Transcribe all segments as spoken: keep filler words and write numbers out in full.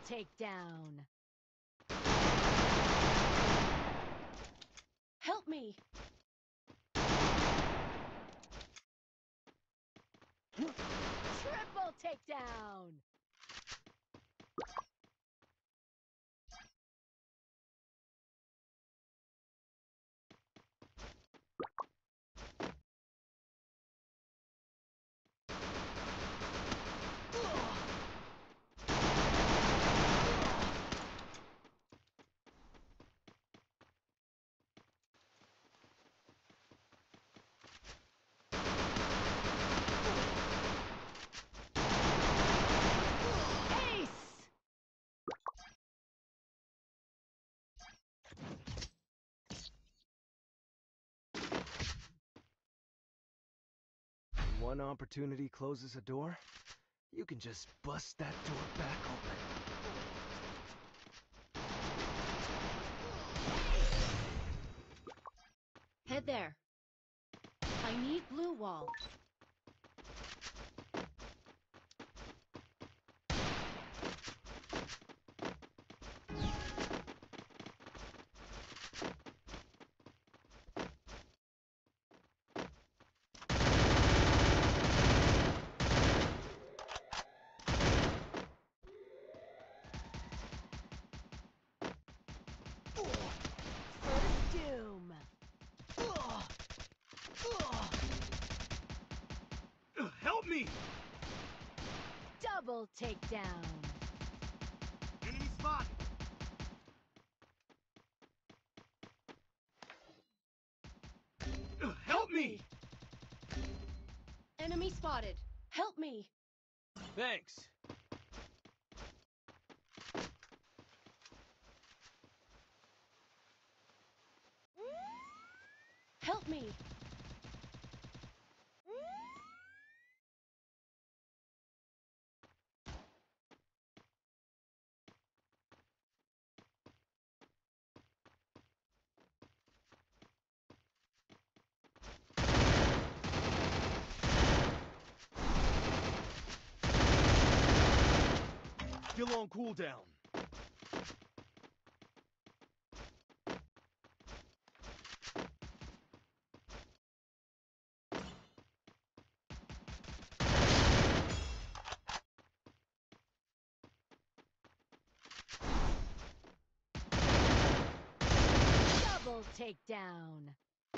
takedown. Help me. Triple takedown. When one opportunity closes a door, you can just bust that door back open. Head there. I need blue wall. First doom. Help me! Double takedown. Enemy spot! Help me! Enemy spotted. Help me. Thanks. Help me. Still on cooldown. Double takedown.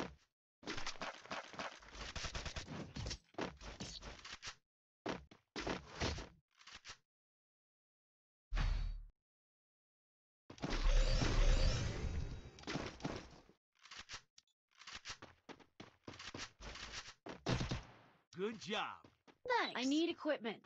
Good job. Thanks. I need equipment.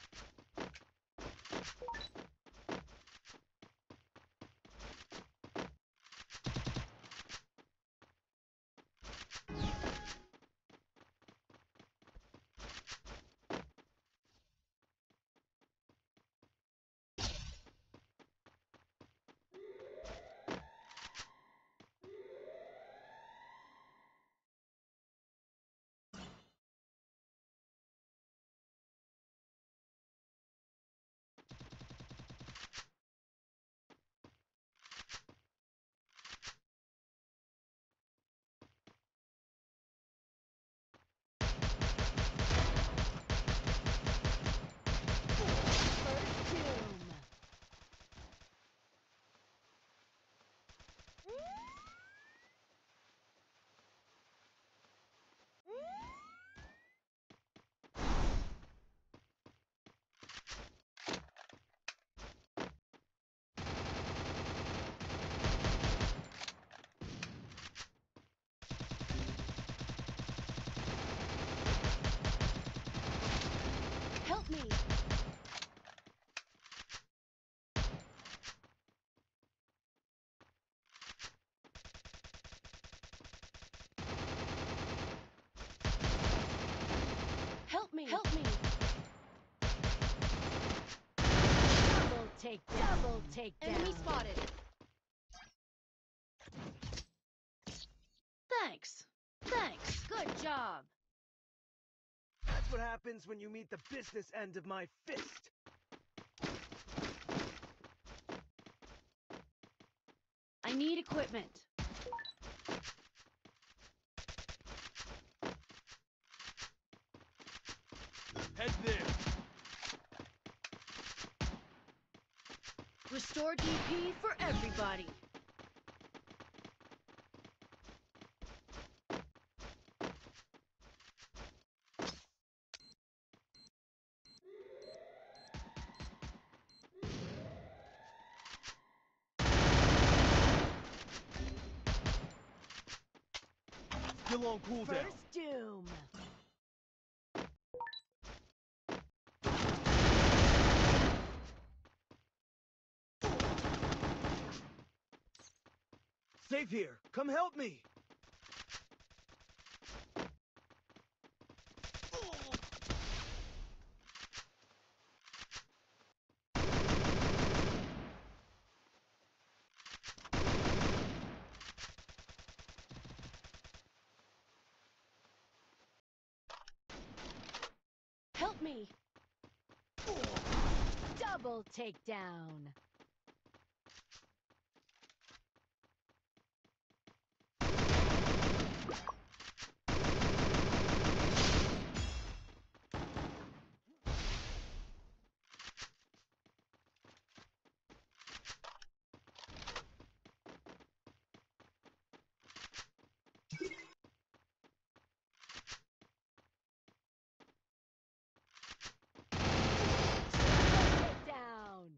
First doom. Help me. Help me. Help me. Double take down. Double take down. Enemy spotted. Thanks. Thanks. Good job. That's what happens when you meet the business end of my fist. I need equipment. Head there. Restored E P for everybody. Still on cooldown. First doom. Safe here. Come help me. Help me. Double takedown. Takedown.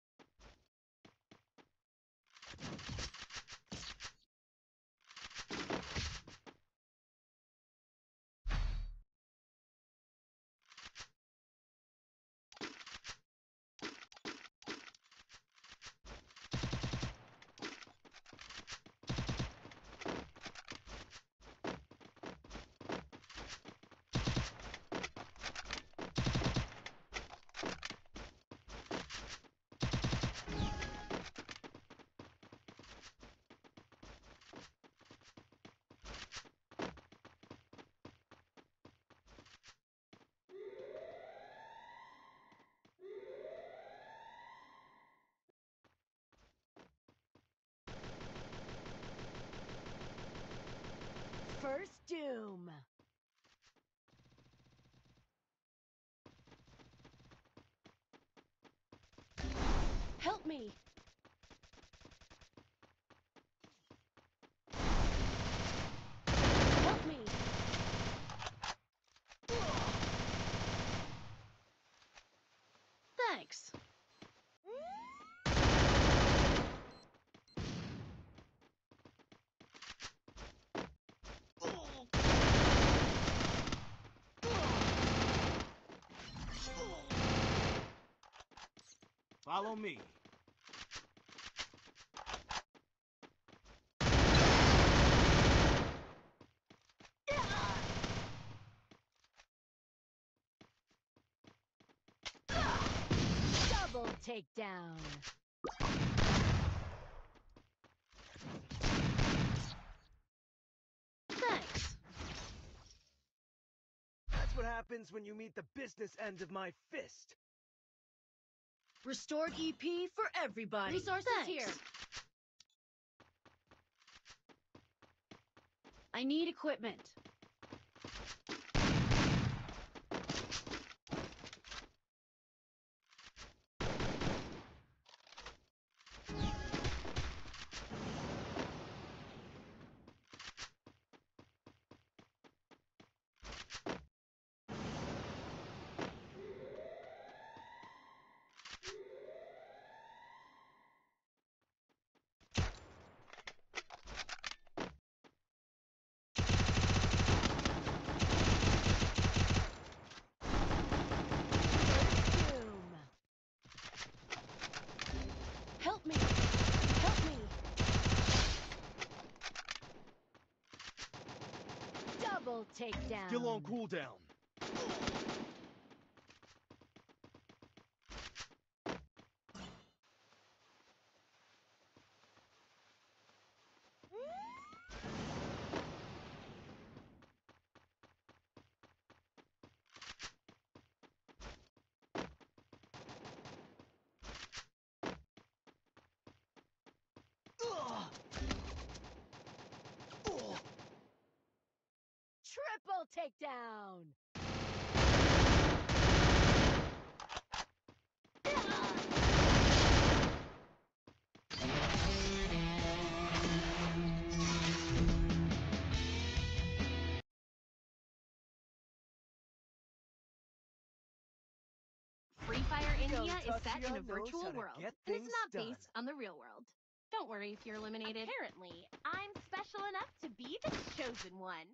First doom. Help me. Help me. Thanks. Follow me. Double takedown. Thanks. That's what happens when you meet the business end of my fist. Restored E P for everybody. Resources Thanks. here. I need equipment. Doom. Help me. Help me. Double takedown. Still on cooldown. Double takedown! Free Fire India is set in a Young Tatsuya knows virtual how to world, get and it's things not done. based on the real world. Don't worry if you're eliminated. Apparently, I'm special enough to be the chosen one.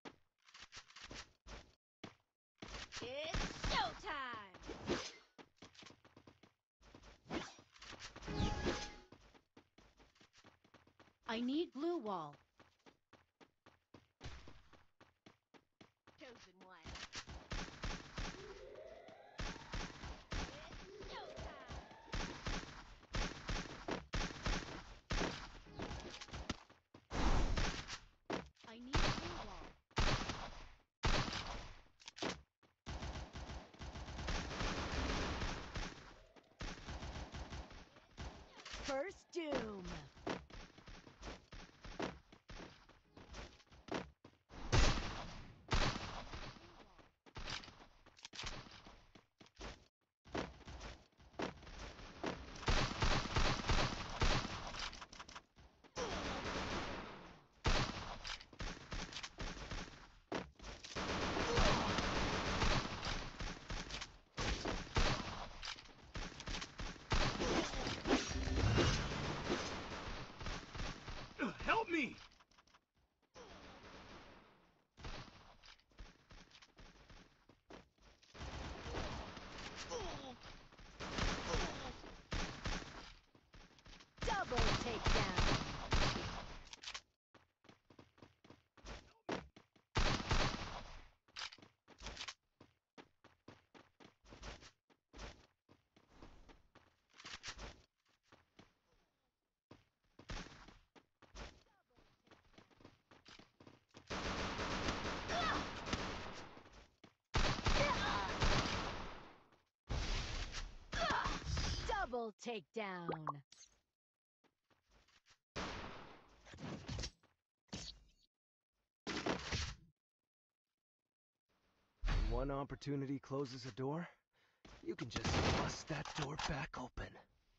It's showtime! I need blue wall. Chosen one. It's showtime! I need blue wall. First doom! Help me! Double takedown! Double takedown! One opportunity closes a door, you can just bust that door back open.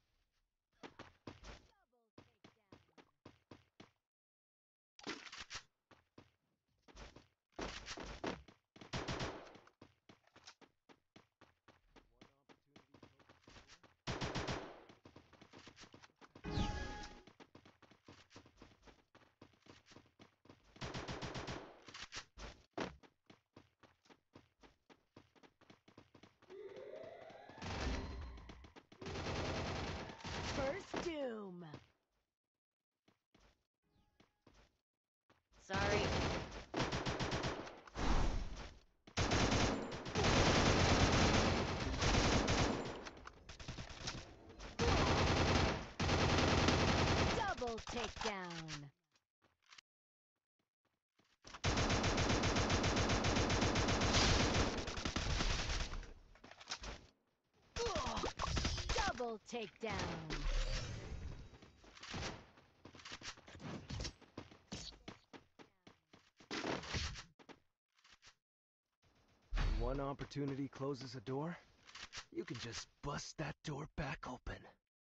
First doom! Sorry. Double takedown! Double takedown! One opportunity closes a door, you can just bust that door back open.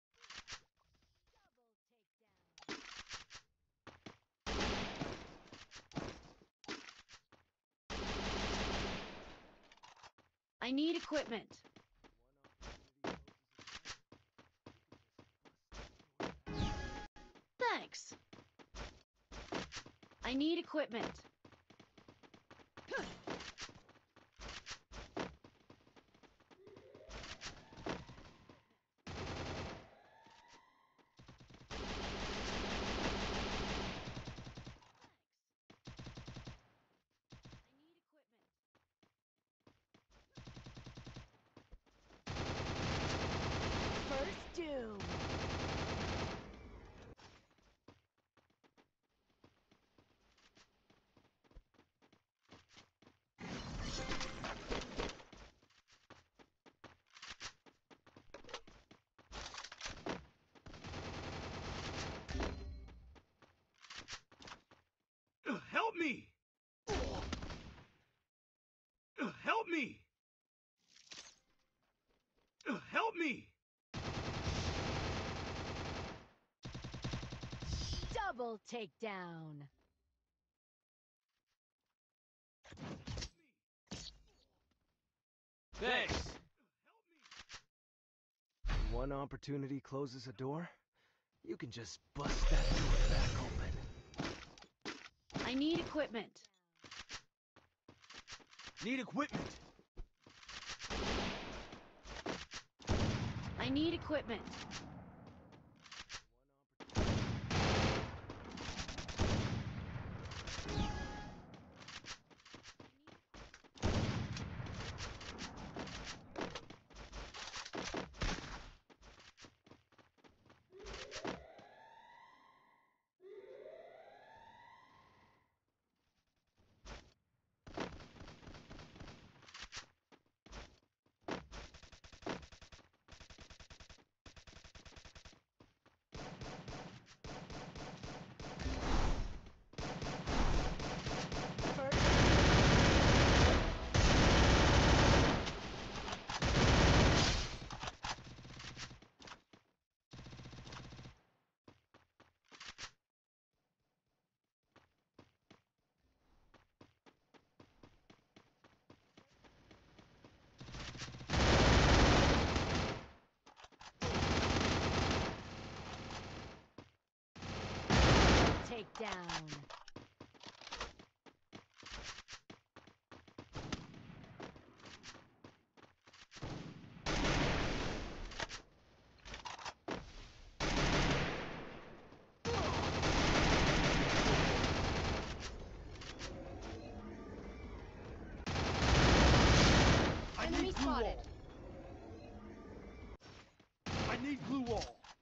I need equipment. Thanks. I need equipment. First doom! me! Double takedown. Thanks! When one opportunity closes a door, you can just bust that door back open. I need equipment. Need equipment! I need equipment. Takedown. Enemy spotted. I need blue wall!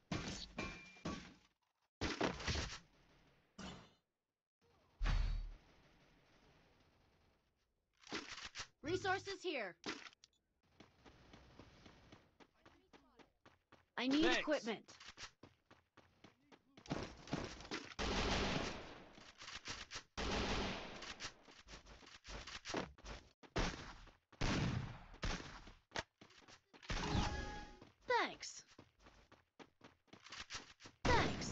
Resources here. I need Thanks. equipment. Thanks. Thanks.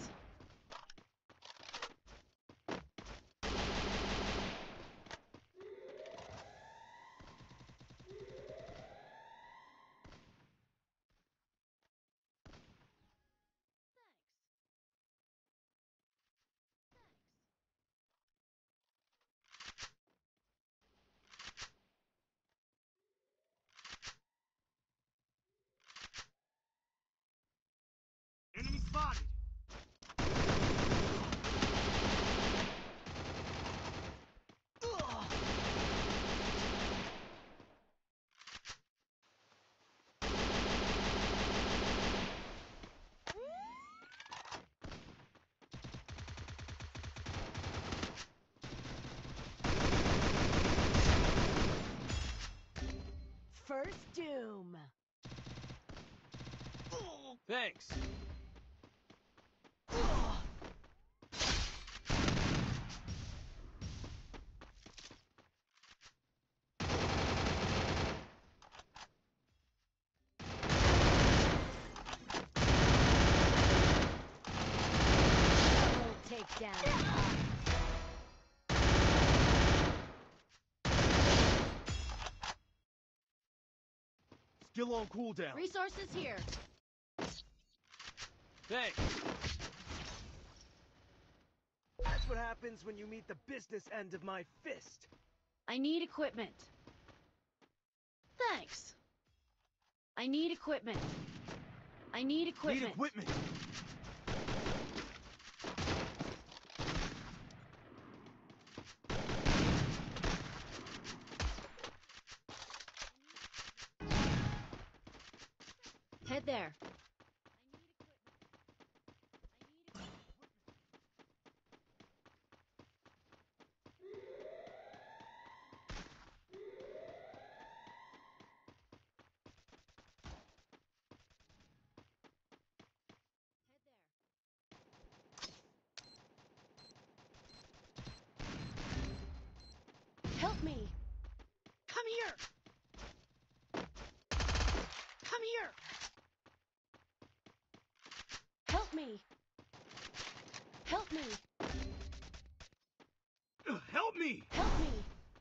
Enemy spotted! First doom. Thanks! Double takedown. Skill on cooldown. Resources here. Thanks! That's what happens when you meet the business end of my fist. I need equipment. Thanks. I need equipment. I need equipment. Need equipment! Head there. Help me. Come here. Come here. me! Help me! Uh, help me! Help me!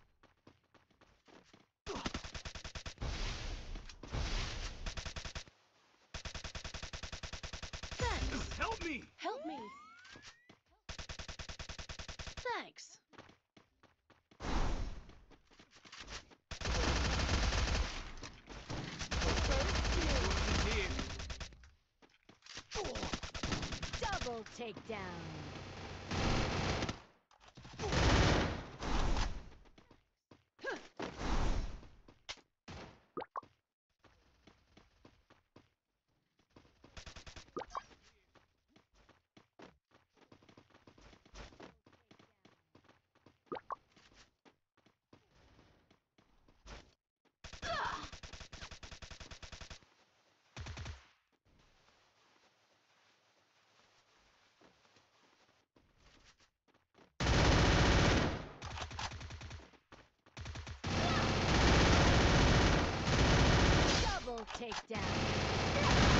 Thanks! Help me! Help me! Thanks! Double takedown. Double takedown.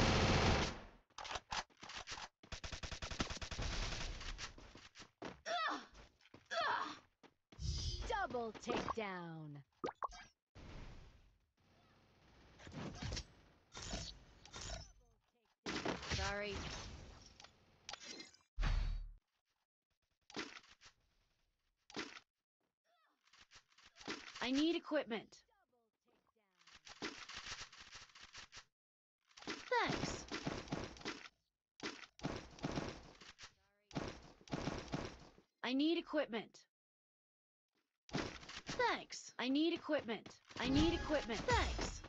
Double takedown. Sorry. I need equipment. Thanks. I need equipment. Thanks. I need equipment. I need equipment. Thanks.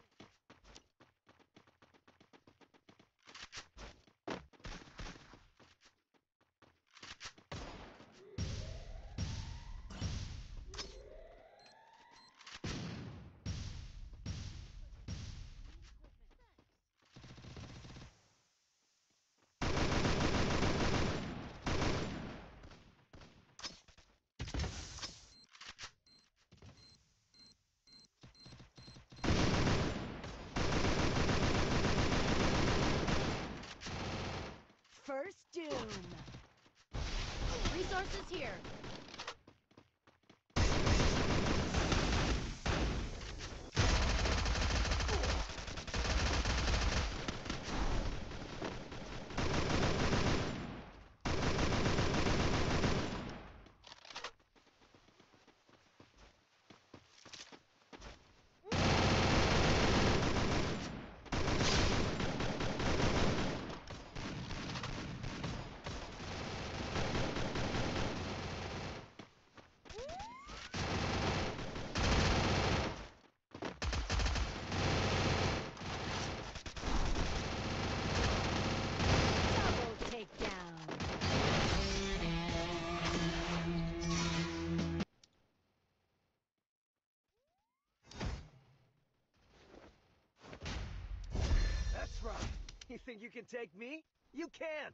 First doom. Resources here. Double takedown. That's right. You think you can take me? You can't!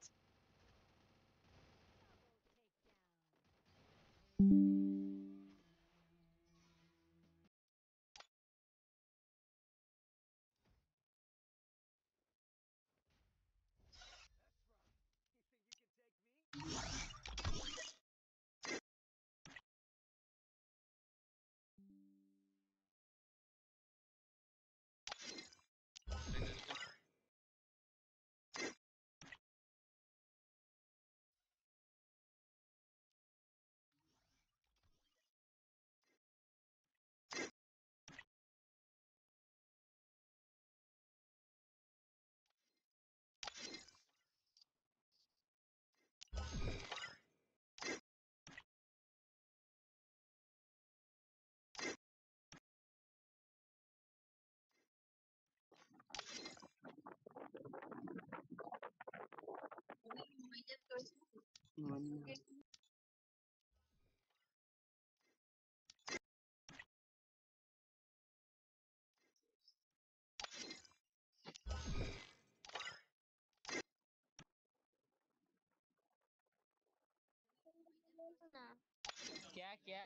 क्या क्या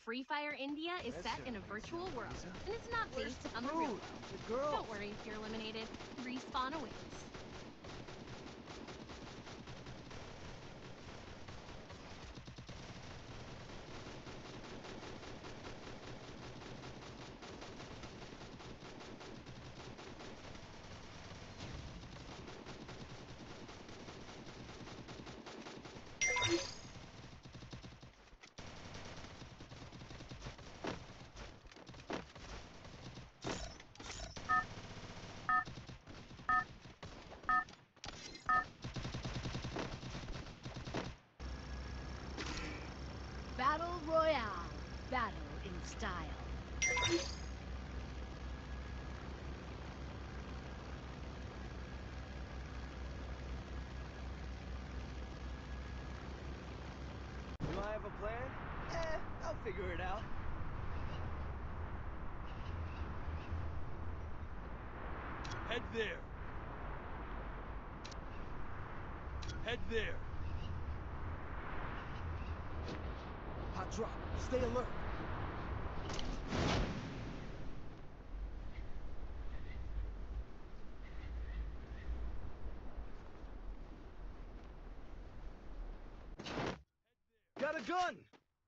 Free Fire India is That's set in a certainly virtual sounds world, reason. and it's not Where's based the on the real food? world. The girl. Don't worry if you're eliminated. Respawn awaits. Battle Royale. Battle in style. Do I have a plan? Eh, I'll figure it out. Head there. Head there. Hot drop. Stay alert. Got a gun!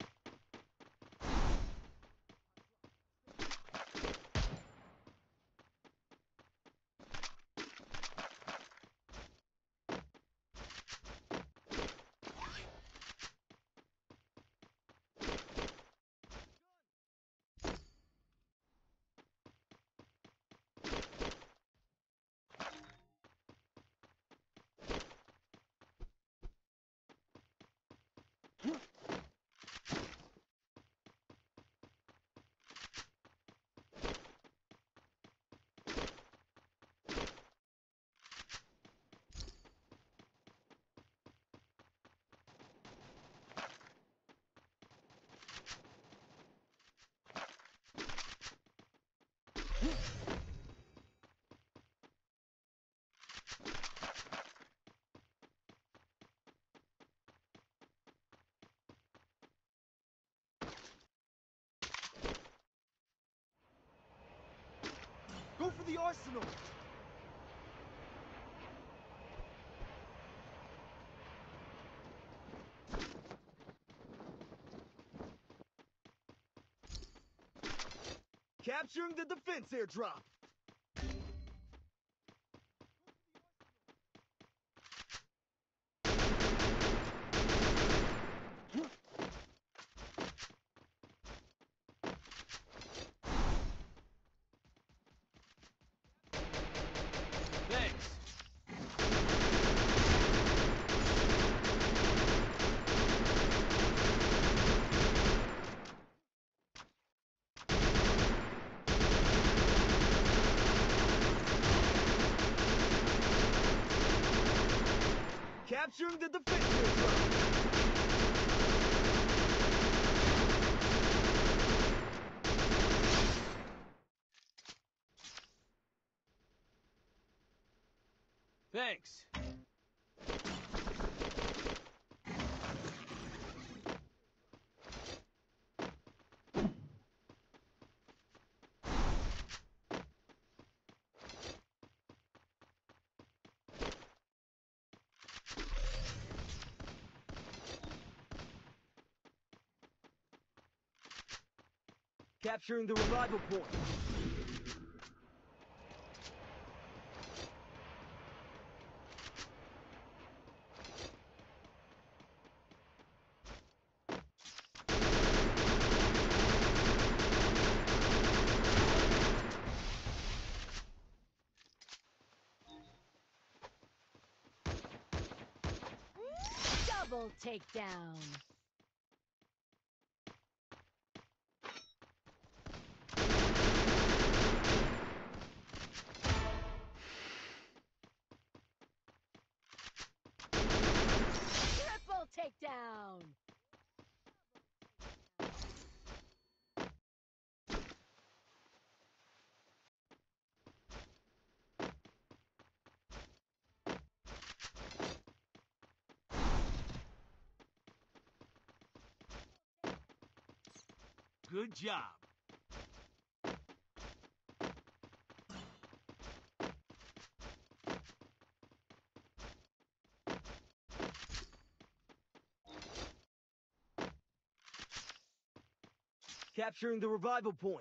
Go for the arsenal! Capturing the defense airdrop! Thanks. Capturing the defense airdrop! Thanks. Capturing the revival point! Double takedown. Triple takedown. Good job. Capturing the revival point.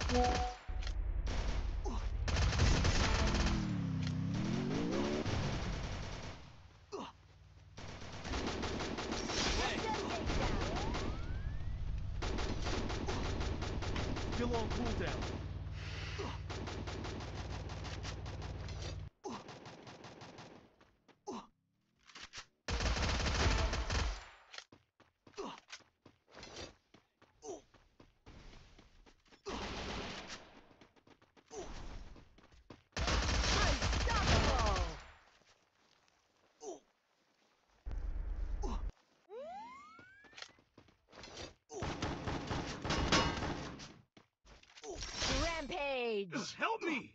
Still on cooldown. Rampage! Help me!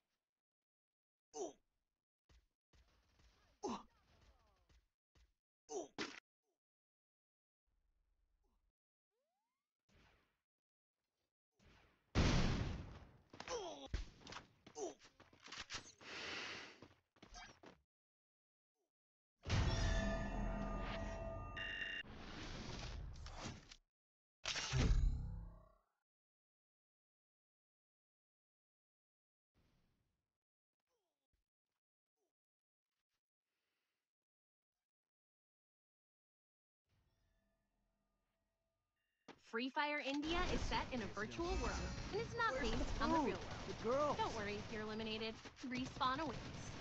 Free Fire India is set in a virtual world, and it's not Where's based the on the food? real world. The girls. Don't worry, you're eliminated. Respawn awaits.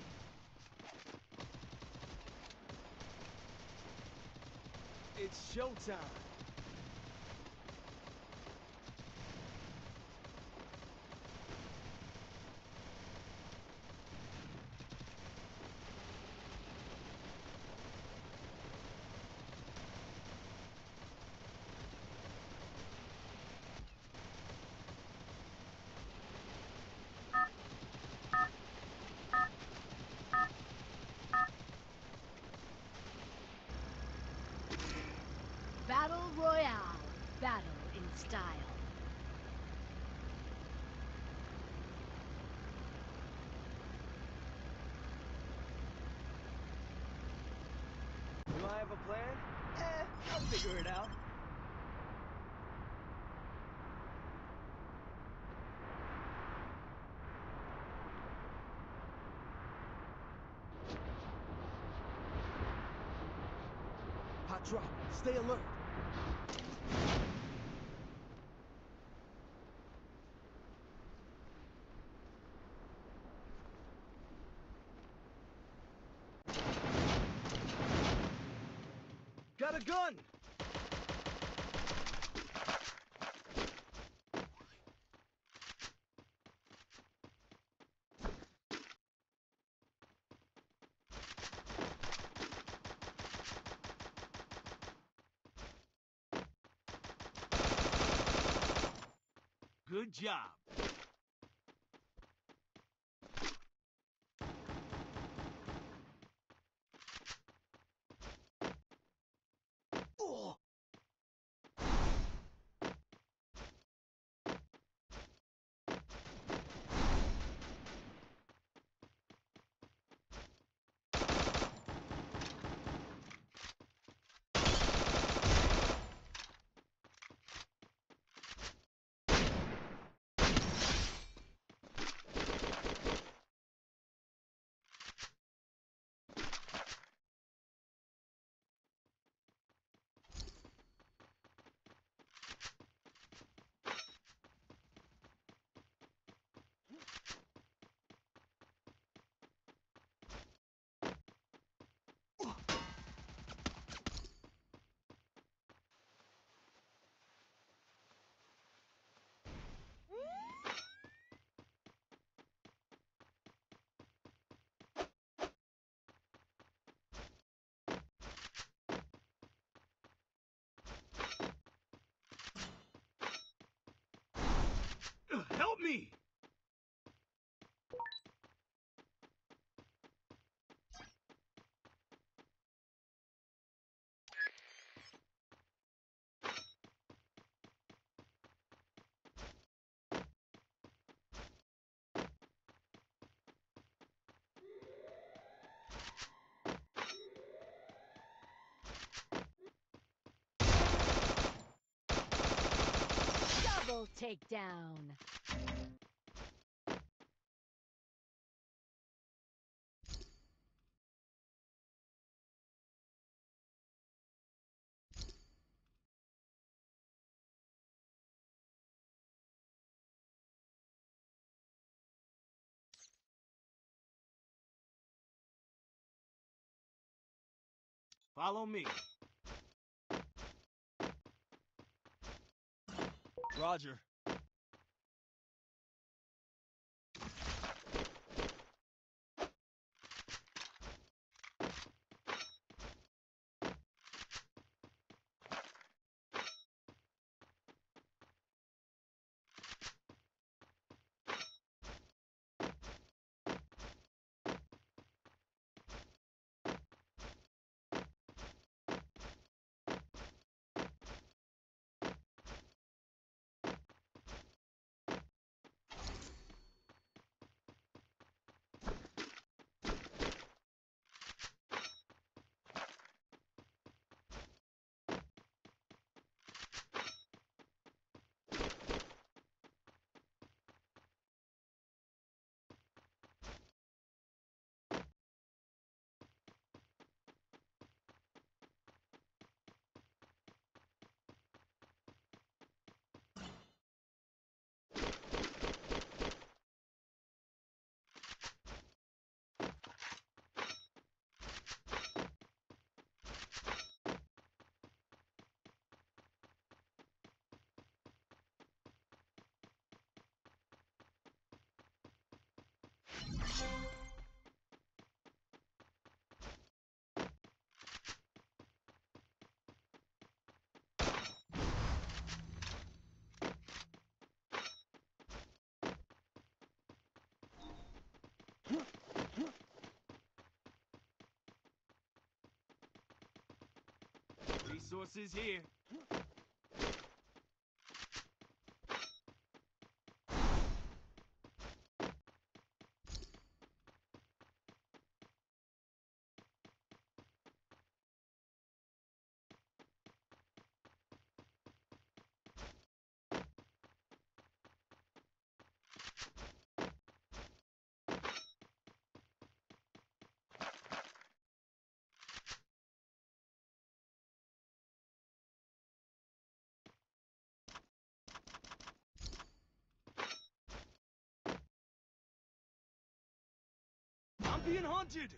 It's showtime. Battle Royale. Battle in style. Do I have a plan? Eh, I'll figure it out. Hot drop. Stay alert. Got a gun! Good job. Oh. Help me! Double takedown. Follow me. Roger. Resources here. I'm being hunted!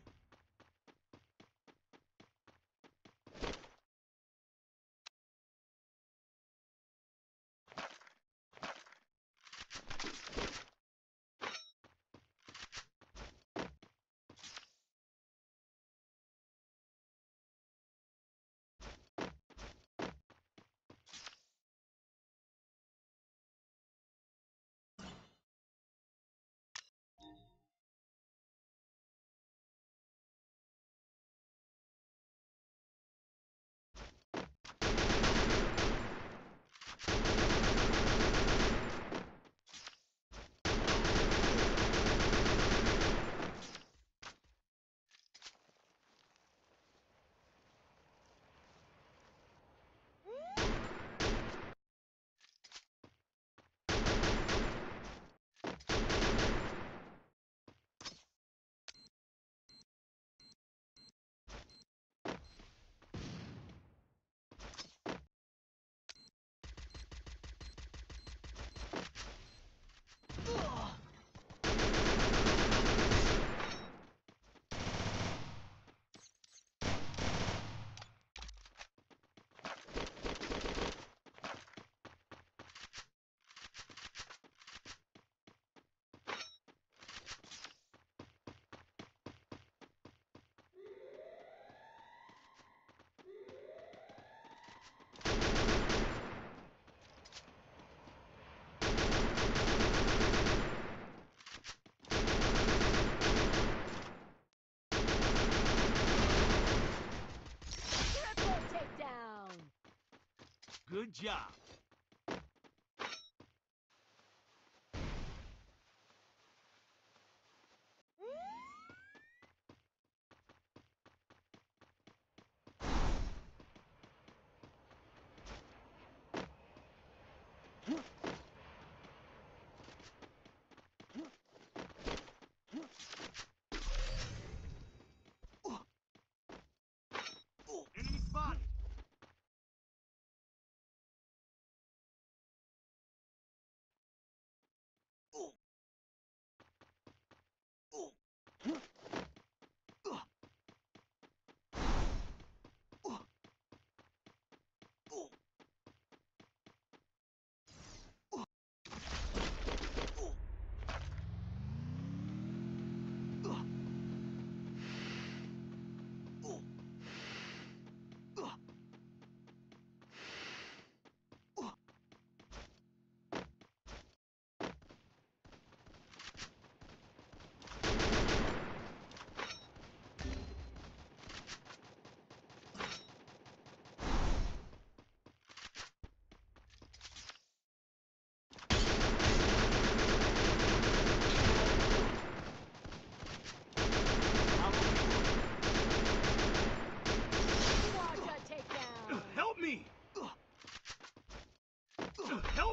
Triple takedown. Good job.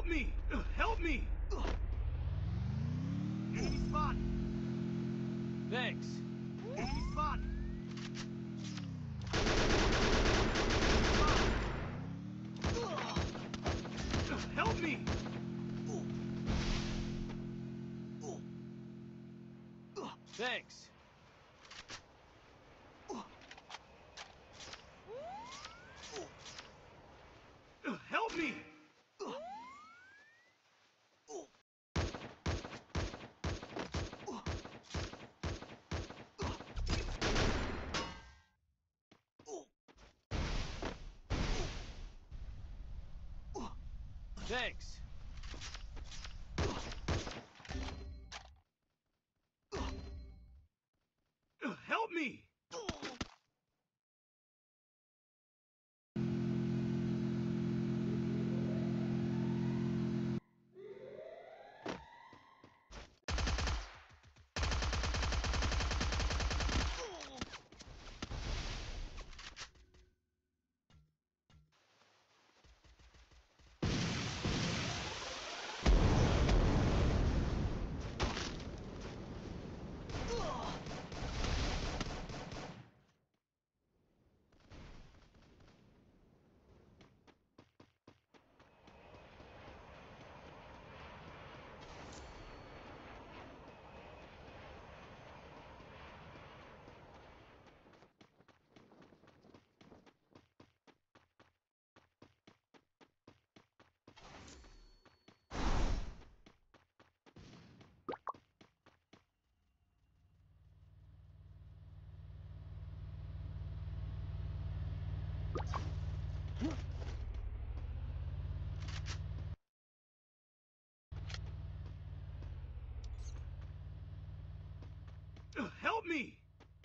help me! Uh, help me! Enemy spot! Thanks. Enemy spot! Uh, help me! Thanks. Uh, help me! Thanks. Uh, help me! Uh, help me!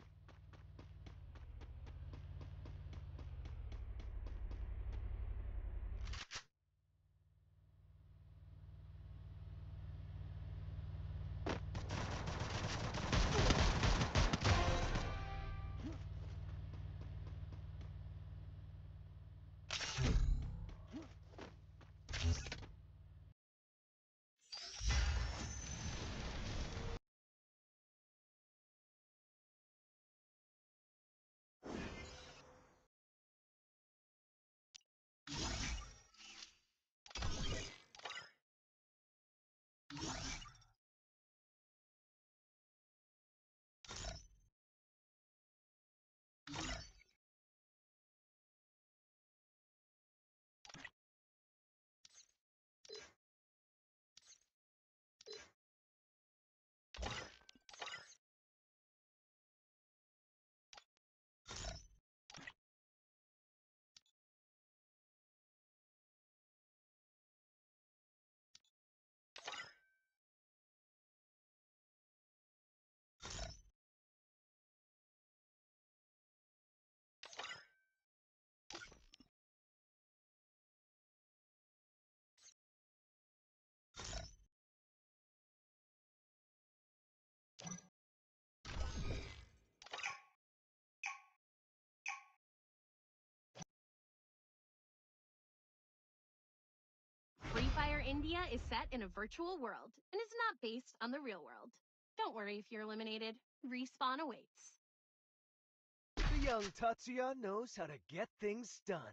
Free Fire India is set in a virtual world and is not based on the real world. Don't worry if you're eliminated. Respawn awaits. The young Tatsuya knows how to get things done.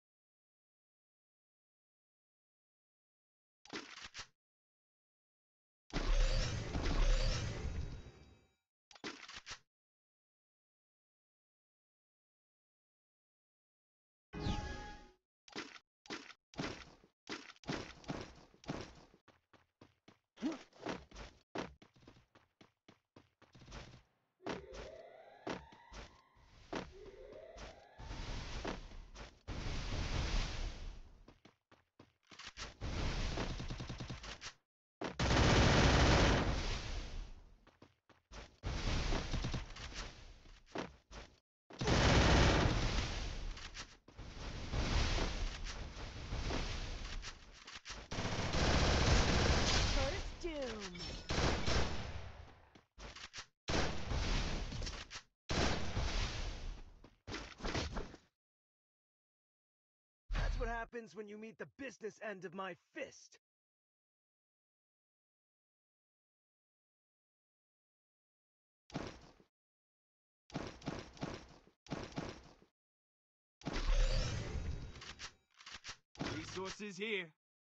First doom. That's what happens when you meet the business end of my fist. Resources here.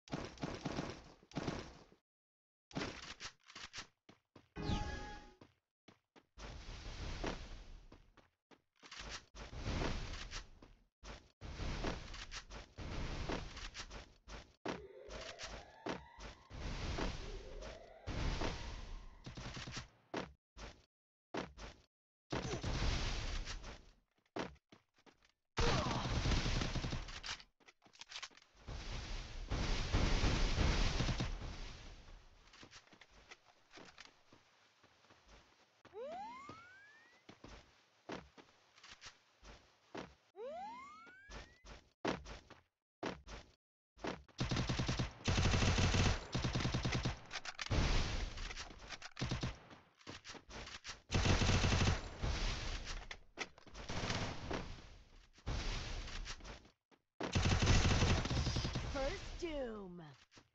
First doom.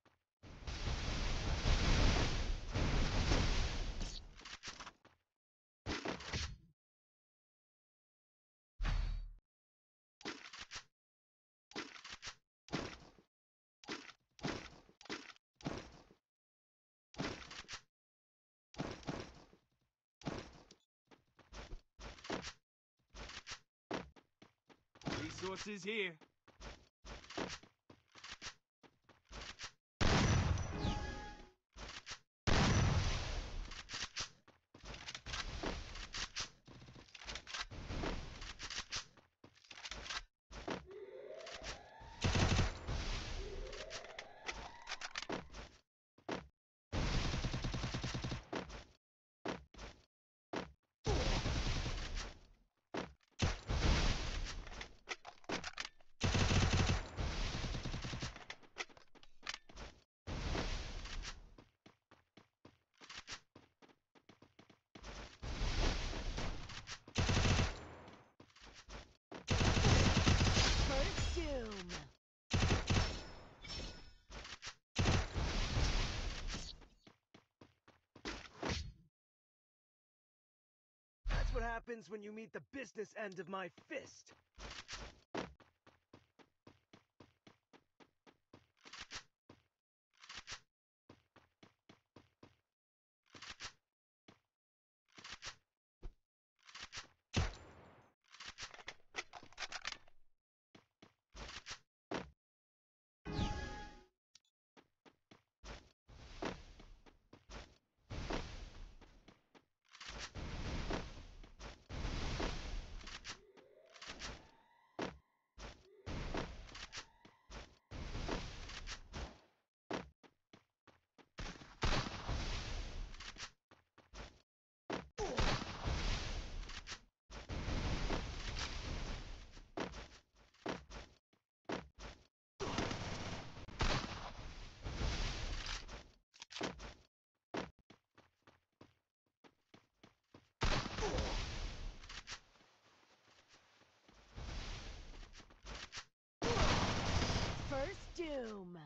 Resources here. First doom. That's what happens when you meet the business end of my fist. First doom.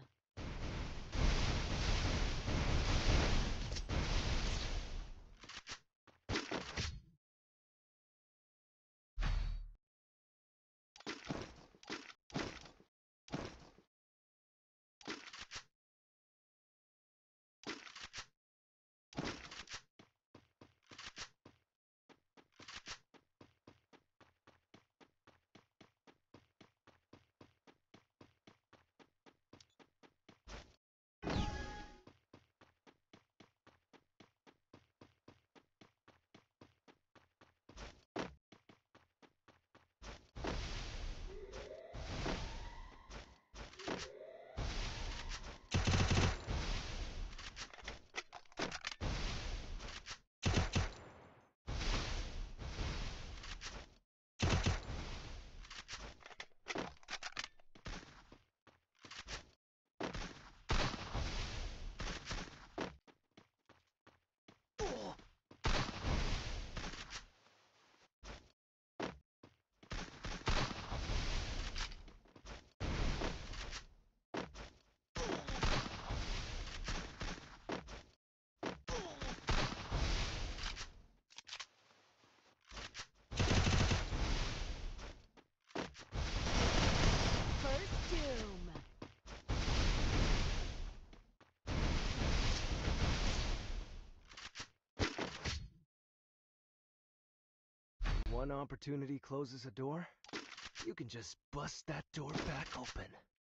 One opportunity closes a door, you can just bust that door back open.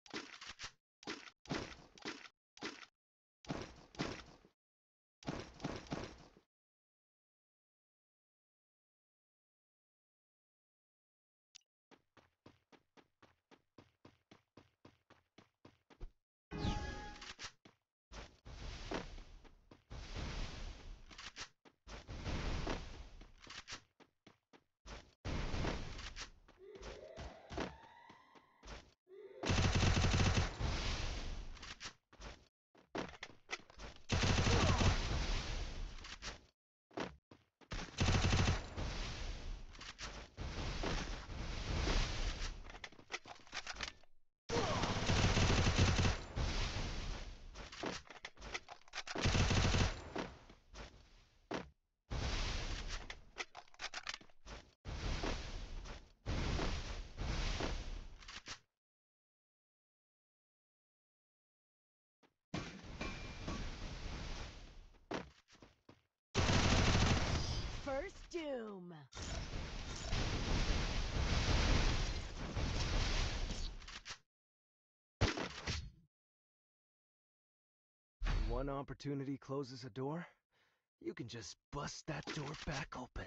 First doom. One opportunity closes a door, you can just bust that door back open.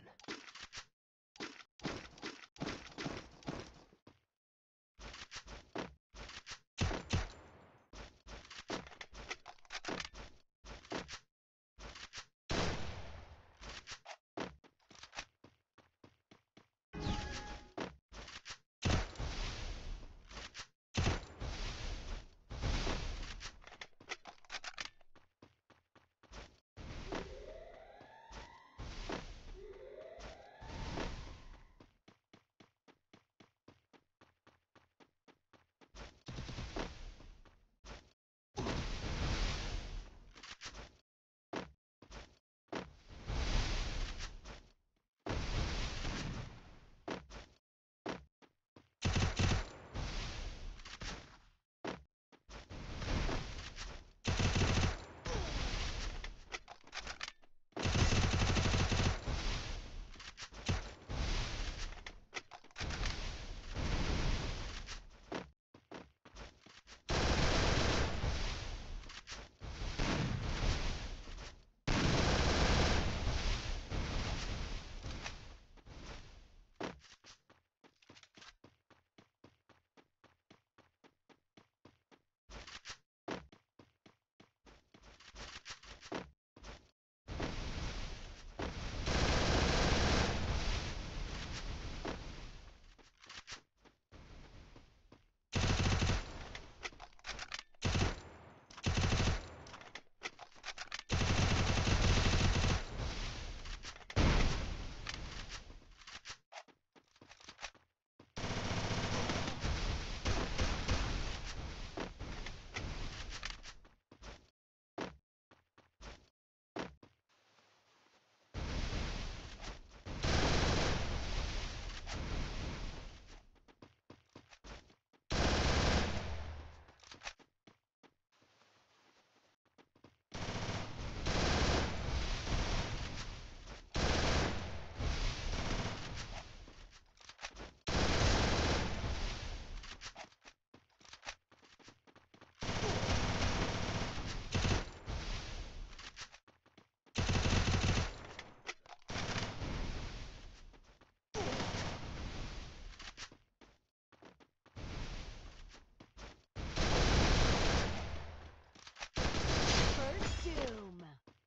First doom.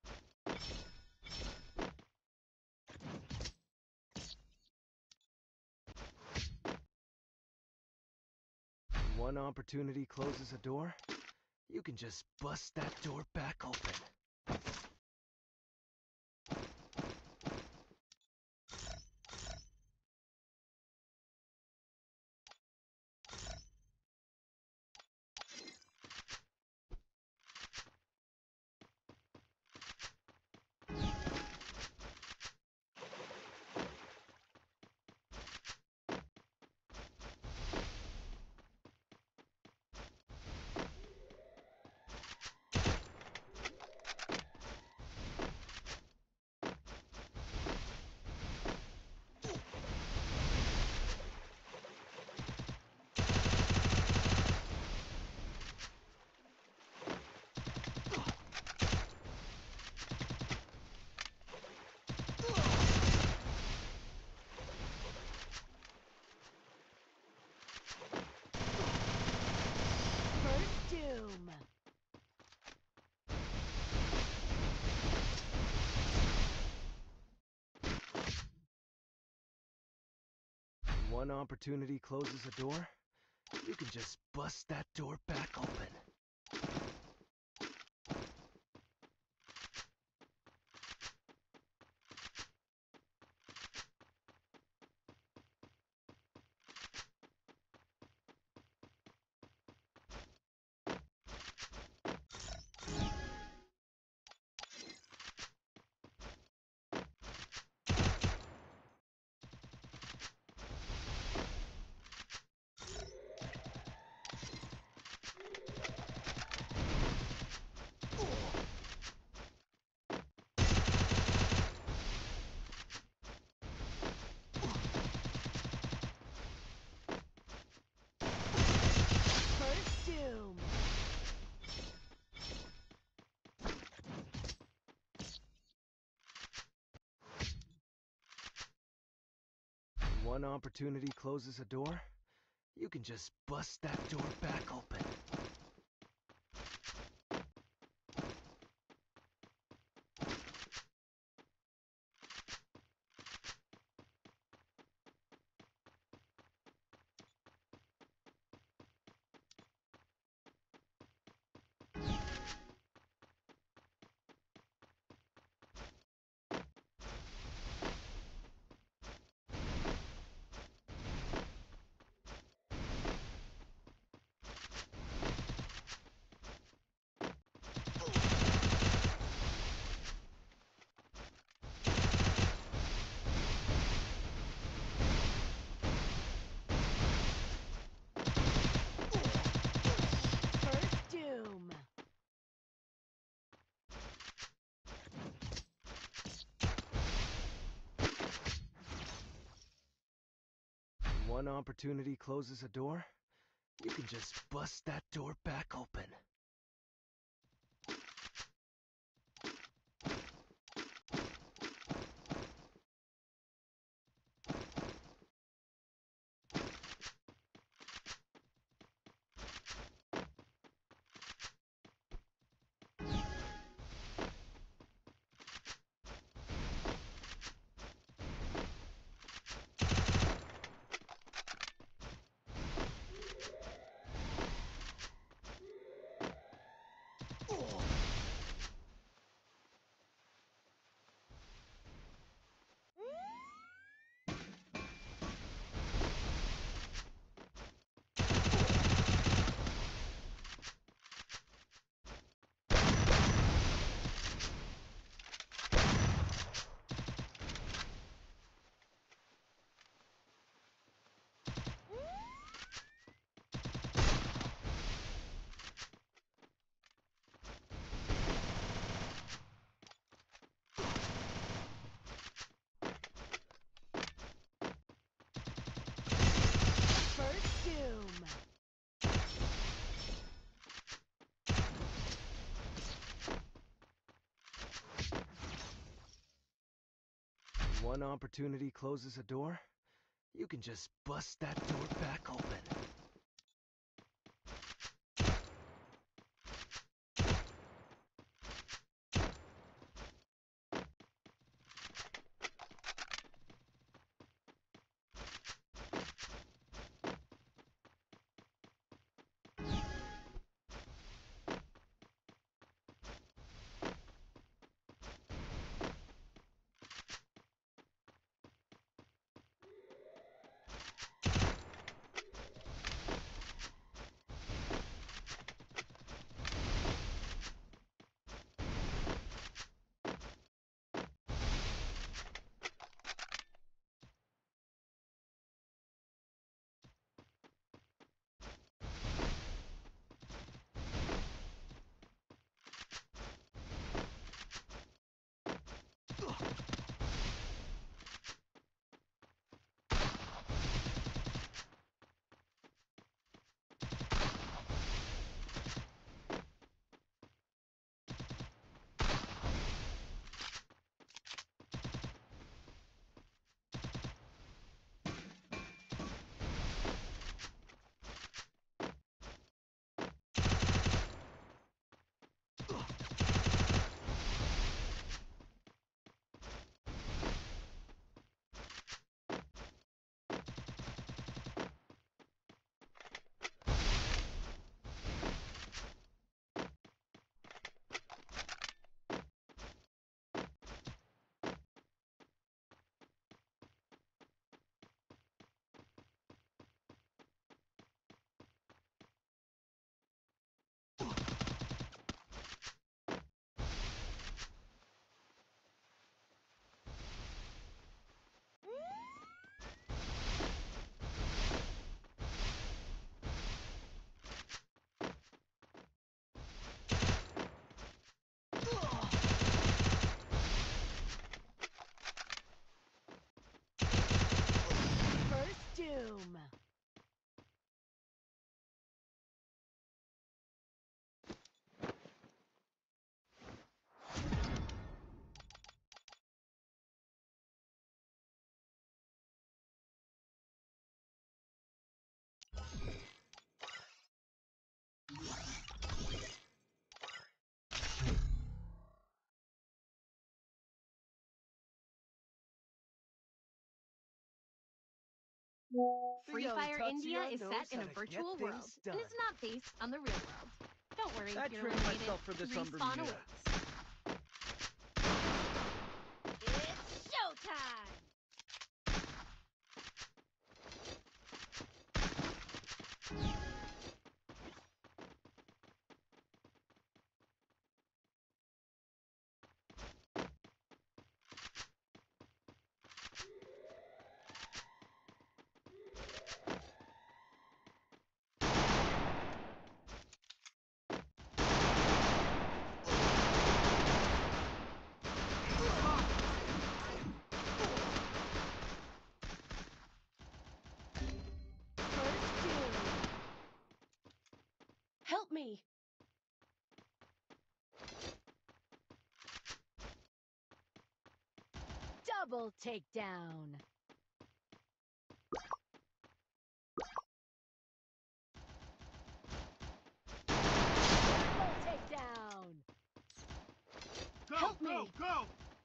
One opportunity closes a door, you can just bust that door back open. One opportunity closes a door, you can just bust that door back open. First doom. One opportunity closes a door, you can just bust that door back open. First doom. One opportunity closes a door, you can just bust that door back open. First doom. One opportunity closes a door, you can just bust that door back open. Free Young Fire Tatsuya India is knows set in how a to virtual get world things and done. is not based on the real world. Don't worry I if you're trained eliminated. myself for this on Respawn Bermuda. awaits. It's showtime! First doom. Help me. Double takedown! Triple takedown! Go, Help go, me. go!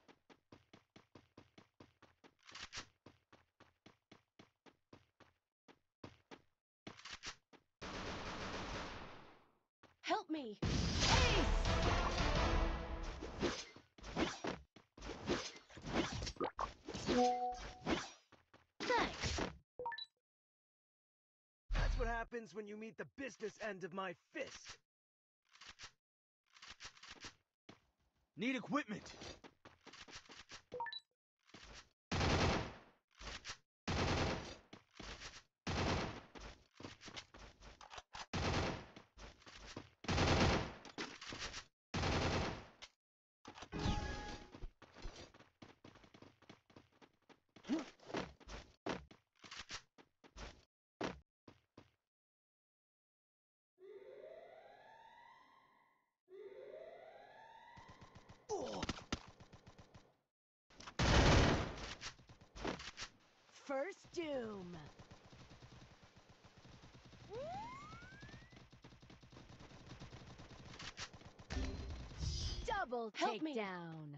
Help me. Thanks. That's what happens when you meet the business end of my fist. Need equipment. First doom! Double Help me. takedown!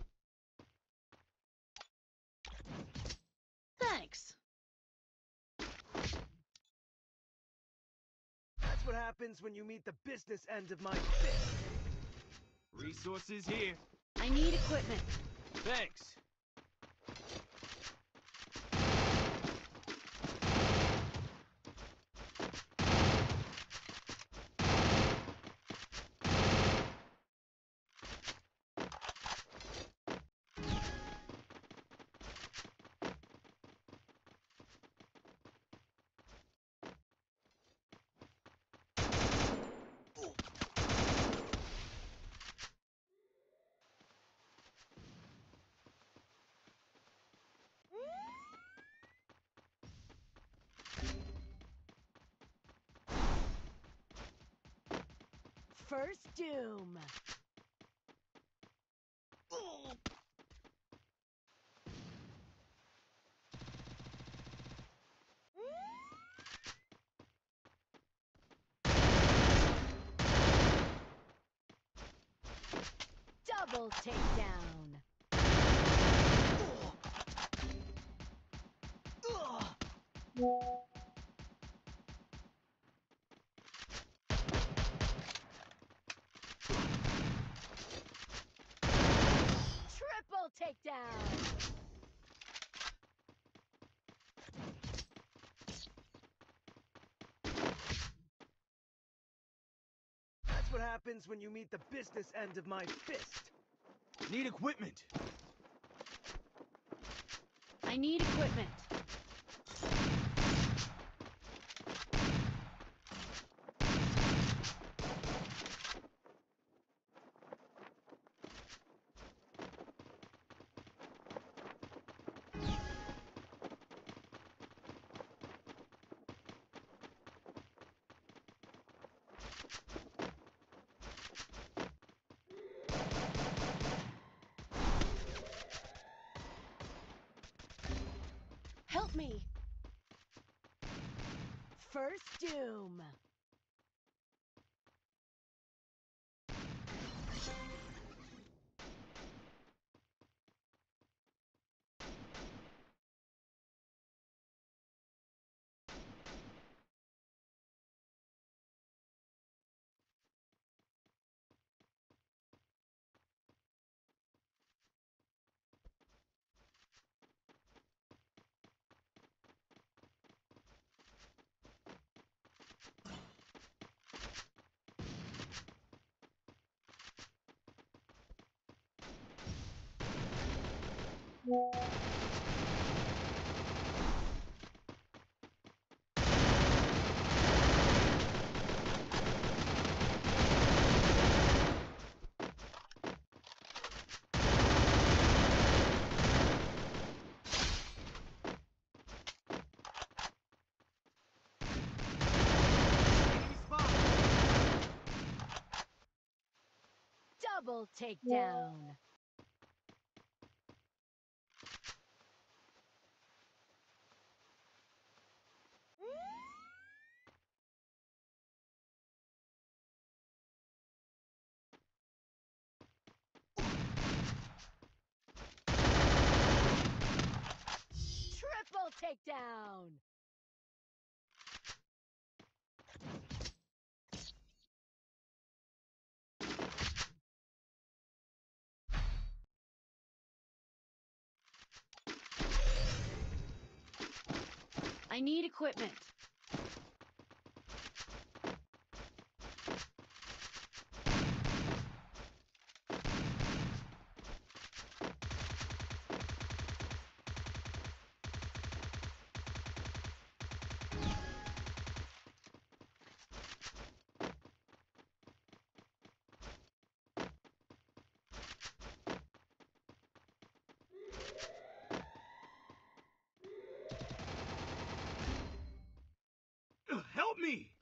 Thanks. That's what happens when you meet the business end of my fist. Resources here. I need equipment. Thanks. First doom! Double takedown! Triple takedown! That's what happens when you meet the business end of my fist. Need equipment. I need equipment. Help me. First doom! Double takedown. Triple takedown. I need equipment. Ugh, help me!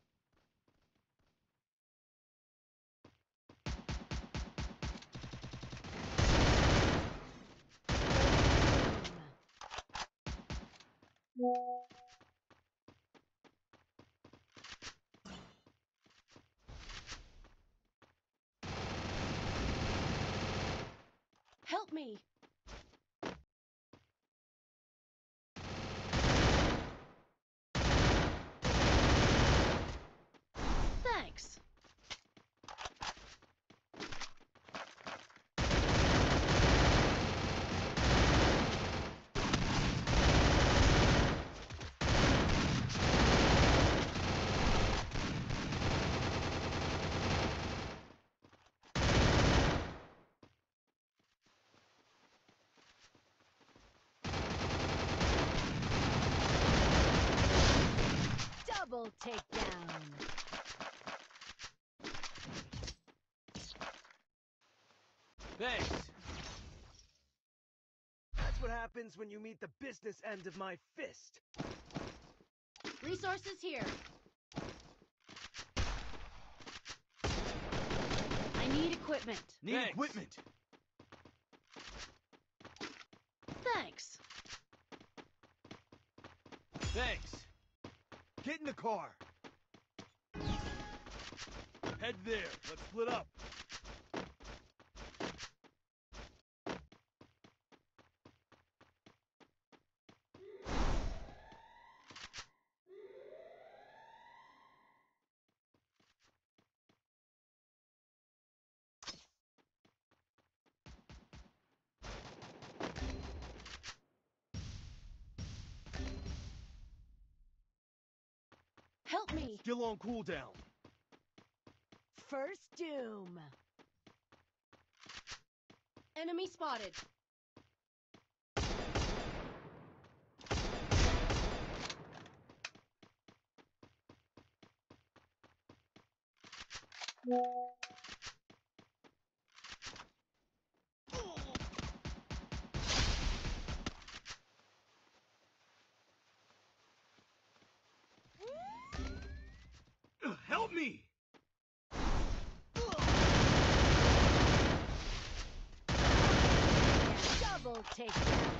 Help me! Thanks. Double takedown. Thanks. That's what happens when you meet the business end of my fist. Resources here. I need equipment. Need Thanks. equipment. Thanks. Thanks. Get in the car. Head there. Let's split up. Help me. Still on cooldown. First doom. Enemy spotted. Ugh, help me! Double takedown.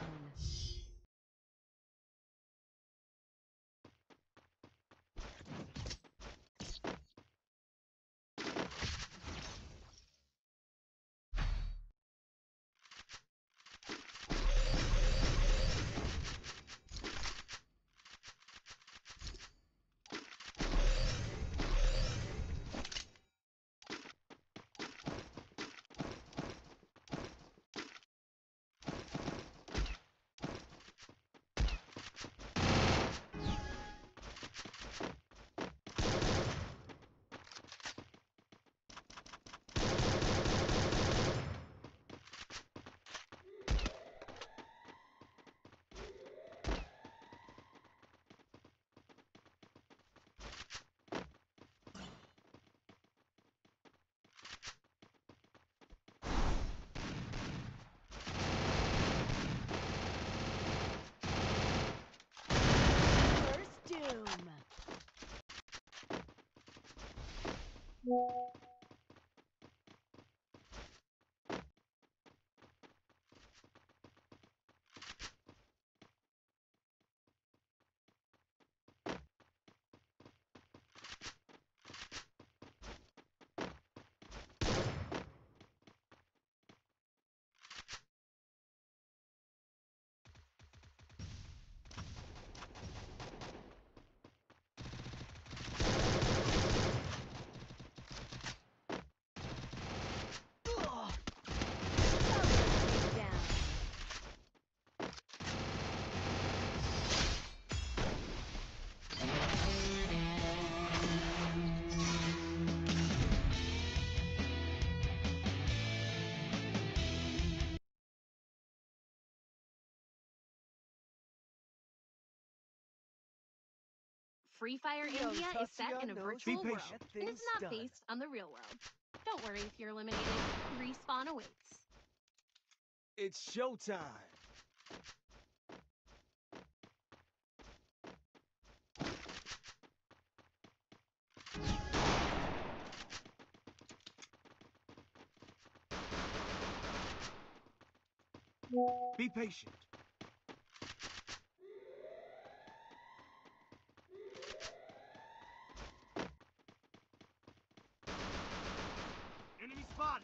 Free Fire Yo, India is set in a Tatiana, virtual be world patient. and is Thing's not done. based on the real world. Don't worry if you're eliminated. Respawn awaits. It's showtime. Be patient. Enemy spotted.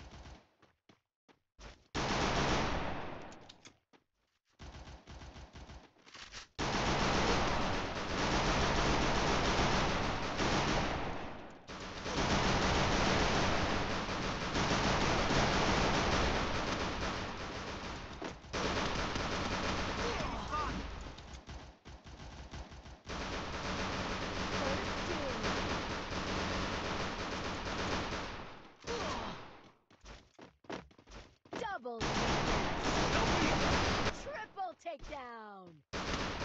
Double takedown. Triple takedown.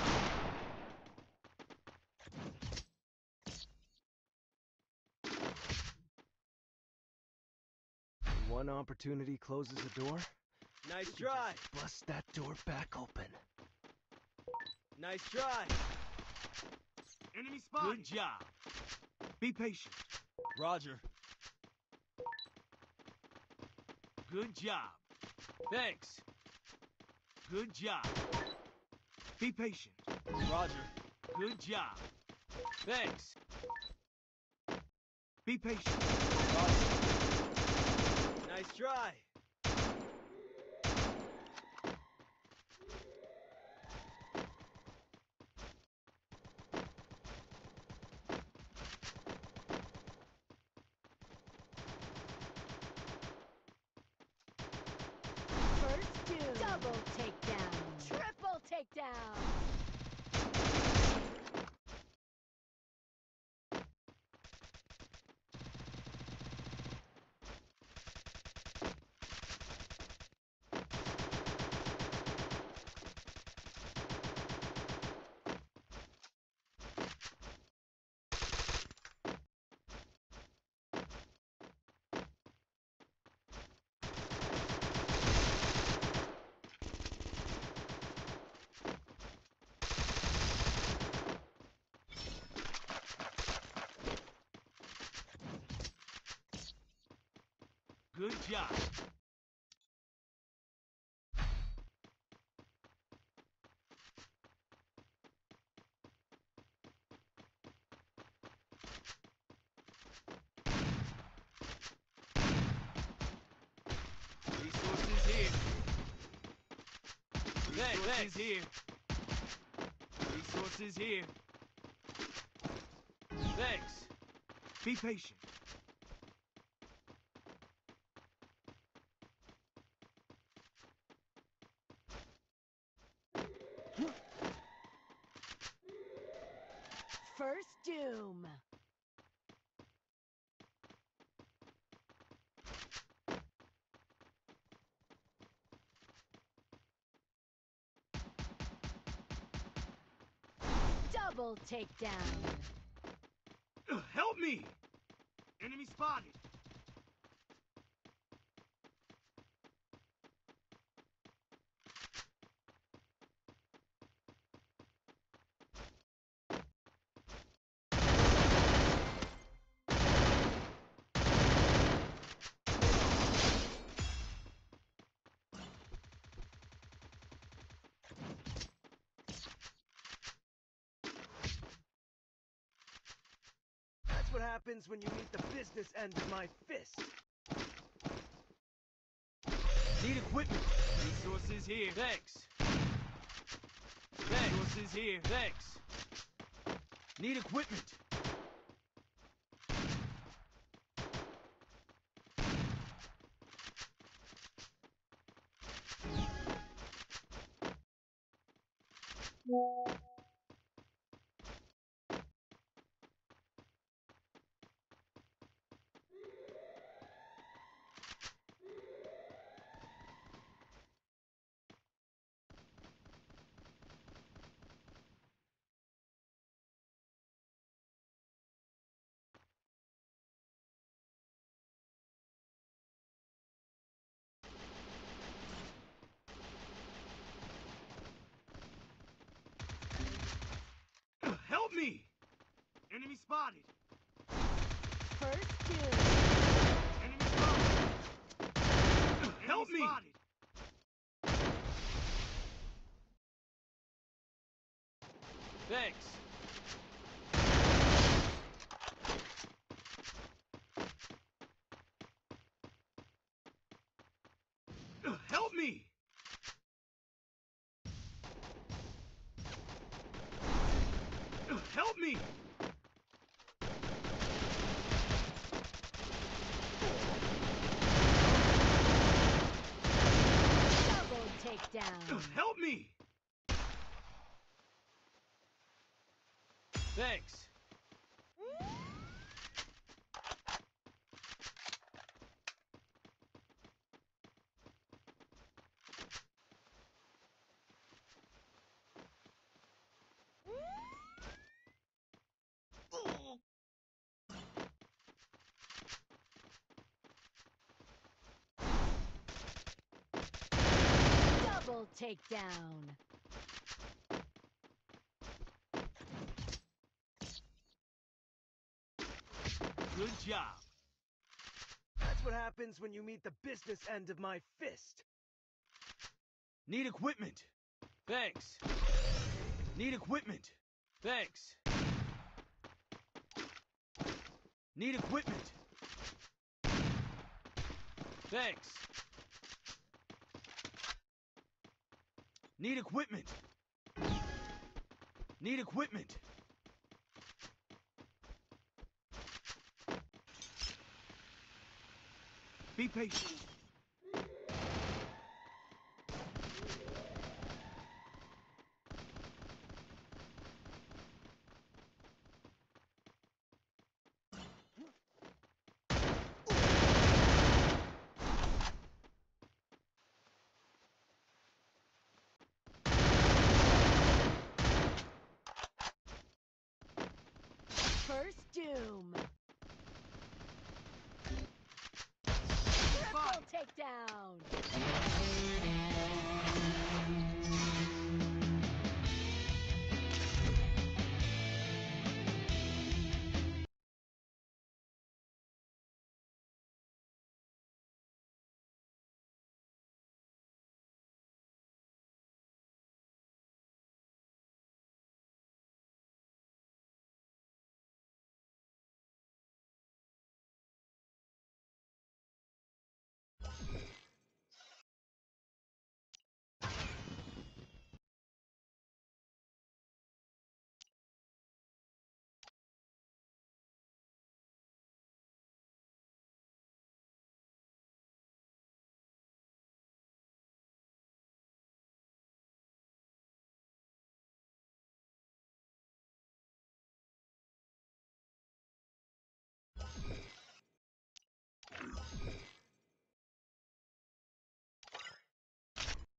One opportunity closes a door. Nice You can try. just bust that door back open. Nice try. Enemy spotted. Good job. Be patient. Roger. Good job. Thanks. Good job. Be patient. Roger. Good job. Thanks. Be patient. Roger. Nice try. First doom. Double takedown. Triple takedown. Good job. Resources here. Resources here. Resources here. Thanks. Be patient. First doom. Double takedown. Ugh, help me! Enemy spotted. what happens when you meet the business end of my fist. Need equipment. Resources here. Thanks. Thanks. Resources here. Thanks. Need equipment. Help me! Enemy spotted. First kill. Enemy spotted. Help Enemy me! spotted. Thanks. Help me! Help me! Double takedown. Help me! Thanks. Double takedown. Good job. That's what happens when you meet the business end of my fist. Need equipment. Thanks. Need equipment. Thanks. Need equipment. Thanks. Need equipment. Need equipment. Be patient. First doom. Spot. Triple takedown.